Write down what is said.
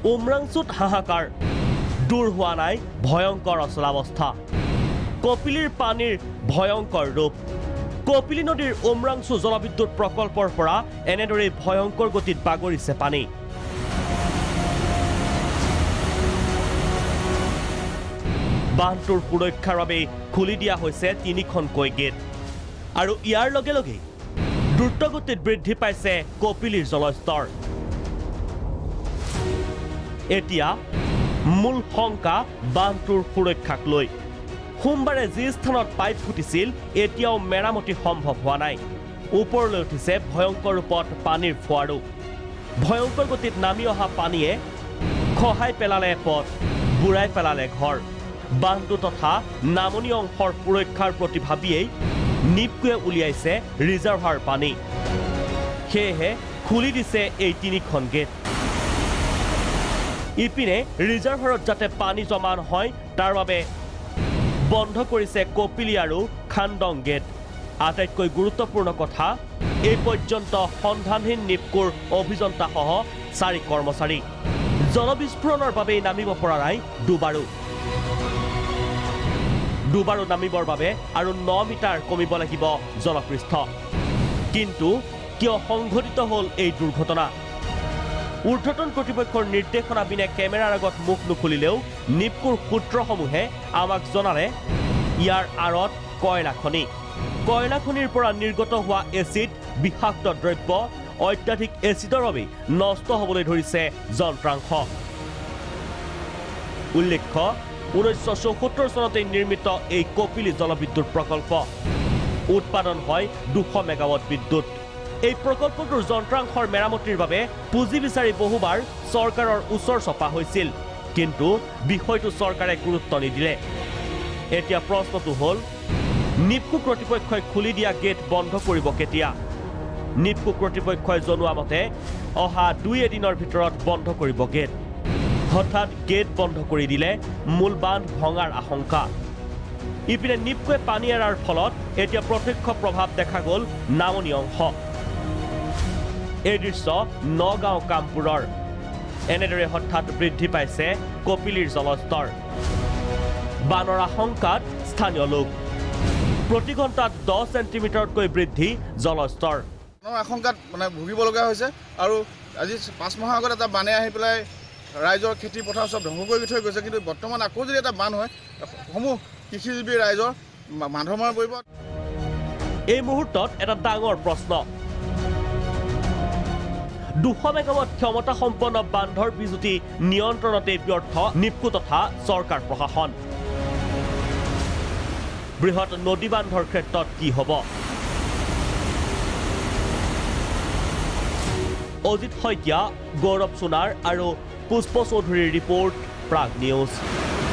উমৰাংচুত হাহাকাৰ দূৰ হোৱা নাই ভয়ংকৰ অচলাৱস্থা কপিলীৰ পানীৰ ভয়ংকৰ ৰূপ কপিলী নদীৰ উমৰাংচু জলবিদ্যুৎ প্ৰকল্পৰ পৰা এনেদৰে ভয়ংকৰ গতিত বাগৰিছে পানী বান্ধটোৰ সুৰক্ষাৰ বাবে খুলি দিয়া হৈছে 3খনকৈ গেট আৰু ইয়াৰ লগে লগে দ্ৰুতগতিত বৃদ্ধি পাইছে কপিলীৰ জলস্তৰ এতিয়া মূল শংকা বান্ধটোৰ সুৰক্ষাক লৈ সোমবাৰে যি স্থানত পাইপ ফুটিছিল এতিয়াও মেৰামতি সম্ভৱ হোৱা নাই ওপৰলৈ উঠিছে ভয়ংকৰ ৰূপত পানীৰ ফোৱাৰো ভয়ংকৰ গতিত নামি অহা পানীয়ে খহাই পেলালে পথ বুঢ়াই পেলালে ঘৰ বান্ধটো তথা নামনি অংশৰ সুৰক্ষাৰ প্ৰতি ভাবিয়েই নিপকুৱে উলিয়াইছে ৰিজাৰ্ভাৰ পানী সেয়েহে খুলি দিছে এই 3খন গেট ইপিনে ৰিজাৰ্ভাৰত যাতে পানী জমা নহয় তাৰ বাবে বন্ধ কৰিছে কপিলী আৰু খান্দং গেট আটাইতকৈ গুৰুত্বপূৰ্ণ কথা এই পৰ্যন্ত সন্ধানহীন নিপকুৰ অভিযন্তাসহ 4 কৰ্মচাৰী জলবিস্ফোৰণৰ বাবে নামিব পৰা নাই দুবাৰো নামিবৰ বাবে আৰু 9 মিটাৰ কমিব লাগিব জলপৃষ্ঠ কিন্তু কিয় সংঘটিত হ'ল এই দুৰ্ঘটনা ঊৰ্ধ্বতন কৰ্তৃপক্ষৰ নিৰ্দেশনা বিনে কেমেৰাৰ আগত মুখ নুখুলিলেও নিপকুৰ সূত্ৰসমূহে আমাক জনালে ইয়াৰ আঁৰত কয়লা খনিৰ পৰা নিৰ্গত হোৱা এচিড বিষাক্ত দ্ৰব্য অত্যাধিক এচিডৰ বাবে নষ্ট হ'বলৈ ধৰিছে যন্ত্ৰাংশ উল্লেখ্য 1974 চনতে নিৰ্মিত এই কপিলী জলবিদ্যুৎ প্ৰকল্প উৎপাদন হয় 200 মেগাৱাট বিদ্যুৎ এই প্ৰকল্পটোৰ যন্ত্ৰাংশৰ মেৰামতিৰ বাবে পুঁজি বিচাৰি বহুবাৰ চৰকাৰৰ ওচৰ চপা হৈছিল কিন্তু বিষয়টো চৰকাৰে গুৰুত্ব নিদিলে এতিয়া প্ৰশ্নটো হ'ল নিপকু কৰ্তৃপক্ষই খুলি দিয়া গেট বন্ধ কৰিব কেতিয়া নিপকু কৰ্তৃপক্ষই জনোৱা মতে অহা 2 দিনৰ ভিতৰত বন্ধ কৰিব গেট হঠাৎ গেট বন্ধ কৰি দিলে মূল বান্ধ ভঙাৰ আশংকা ইপিনে নিপকুৱে পানী এৰাৰ ফলত এতিয়া প্ৰত্যক্ষ প্ৰভাৱ দেখা গ'ল নামনি অংশ এই দৃশ্য নগাঁও কামপুৰৰ এনেদৰে হঠাৎ বৃদ্ধি পাইছে কপিলীৰ জলস্তৰ বানৰ আশংকাত স্থানীয় লোক প্ৰতি ঘণ্টাত 10 চেণ্টিমিটাৰতকৈ বৃদ্ধি জলস্তৰ আশংকাত মানে ভুগিবলগীয়া হৈছে আৰু আজি 5 মাহৰ আগত এটা বানে আহি পেলাই ৰাইজৰ খেতি পথাৰ সব ধ্বংস কৰি থৈ গৈছে কিন্তু বৰ্তমান আকৌ যদি এটা বান হয় সমূহ কৃষিজীৱী ৰাইজৰ মাধমাৰ পৰিব এই মুহূৰ্তত এটা ডাঙৰ প্ৰশ্ন 200 মেগাৱাট ক্ষমতা সম্পন্ন বান্ধৰ বিজুতি নিয়ন্ত্ৰণতে ব্যৰ্থ নিপকু তথা চৰকাৰ প্ৰশাসন বৃহৎ নদী বান্ধৰ ক্ষেত্ৰত কি হ'ব অজিত শইকীয়া গৌৰৱ সোণাৰ আৰু পুষ্প চৌধুৰীৰ ৰিপৰ্ট প্ৰাগ নিউজ